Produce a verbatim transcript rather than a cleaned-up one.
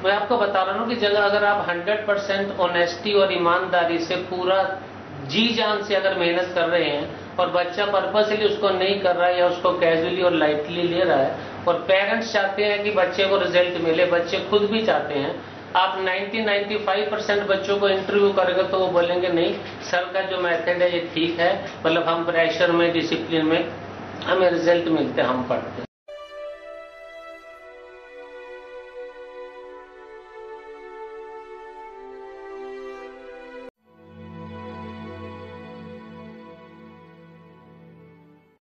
मैं आपको बता रहा हूँ कि जगह अगर आप हंड्रेड परसेंट ऑनेस्टी और ईमानदारी से पूरा जी जान से अगर मेहनत कर रहे हैं और बच्चा पर्पसली उसको नहीं कर रहा है या उसको कैजुअली और लाइटली ले रहा है और पेरेंट्स चाहते हैं कि बच्चे को रिजल्ट मिले, बच्चे खुद भी चाहते हैं, आप नब्बे पचानवे परसेंट बच्चों को इंटरव्यू करेंगे तो वो बोलेंगे नहीं सर का जो मेथड है ये ठीक है, मतलब हम प्रेशर में, डिसिप्लिन में हमें रिजल्ट मिलते हैं, हम पढ़ते हैं।